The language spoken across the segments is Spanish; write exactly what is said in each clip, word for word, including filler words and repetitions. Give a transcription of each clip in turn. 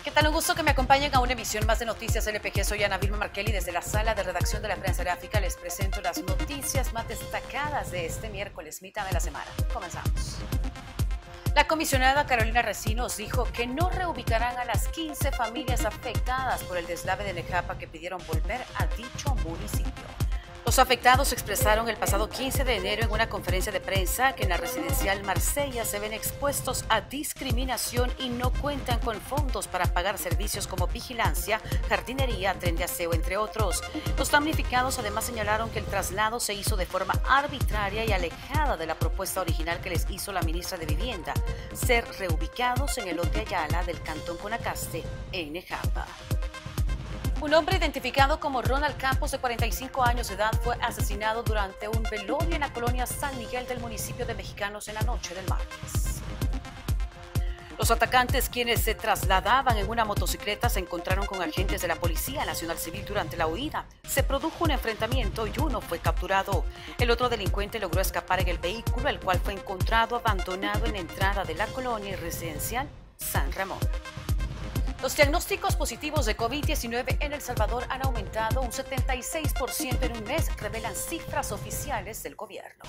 ¿Qué tal? Un gusto que me acompañen a una emisión más de Noticias L P G. Soy Ana Vilma Markelly. Desde la sala de redacción de la Prensa Gráfica les presento las noticias más destacadas de este miércoles, mitad de la semana. Comenzamos. La comisionada Carolina Recinos dijo que no reubicarán a las quince familias afectadas por el deslave de Necapa que pidieron volver a dicho municipio. Los afectados expresaron el pasado quince de enero en una conferencia de prensa que en la residencial Marsella se ven expuestos a discriminación y no cuentan con fondos para pagar servicios como vigilancia, jardinería, tren de aseo, entre otros. Los damnificados además señalaron que el traslado se hizo de forma arbitraria y alejada de la propuesta original que les hizo la ministra de Vivienda, ser reubicados en el lote Ayala del cantón Guanacaste, en Necapa. Un hombre identificado como Ronald Campos, de cuarenta y cinco años de edad, fue asesinado durante un velorio en la colonia San Miguel del municipio de Mexicanos en la noche del martes. Los atacantes, quienes se trasladaban en una motocicleta, se encontraron con agentes de la Policía Nacional Civil durante la huida. Se produjo un enfrentamiento y uno fue capturado. El otro delincuente logró escapar en el vehículo, el cual fue encontrado abandonado en la entrada de la colonia residencial San Ramón. Los diagnósticos positivos de COVID diecinueve en El Salvador han aumentado un setenta y seis por ciento en un mes, revelan cifras oficiales del gobierno.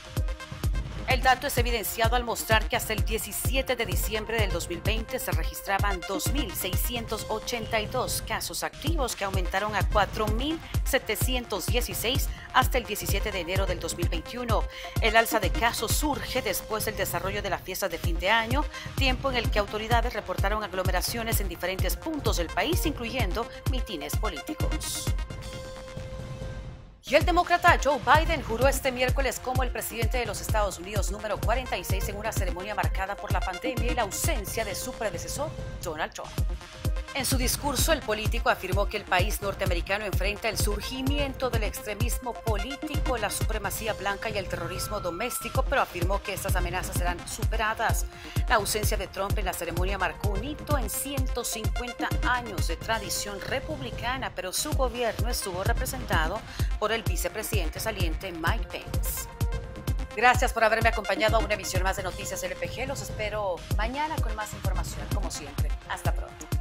El dato es evidenciado al mostrar que hasta el diecisiete de diciembre del dos mil veinte se registraban dos mil seiscientos ochenta y dos casos activos, que aumentaron a cuatro mil setecientos dieciséis hasta el diecisiete de enero del dos mil veintiuno. El alza de casos surge después del desarrollo de la fiesta de fin de año, tiempo en el que autoridades reportaron aglomeraciones en diferentes puntos del país, incluyendo mitines políticos. Y el demócrata Joe Biden juró este miércoles como el presidente de los Estados Unidos número cuarenta y seis en una ceremonia marcada por la pandemia y la ausencia de su predecesor, Donald Trump. En su discurso, el político afirmó que el país norteamericano enfrenta el surgimiento del extremismo político, la supremacía blanca y el terrorismo doméstico, pero afirmó que estas amenazas serán superadas. La ausencia de Trump en la ceremonia marcó un hito en ciento cincuenta años de tradición republicana, pero su gobierno estuvo representado por el vicepresidente saliente Mike Pence. Gracias por haberme acompañado a una emisión más de Noticias L P G. Los espero mañana con más información, como siempre. Hasta pronto.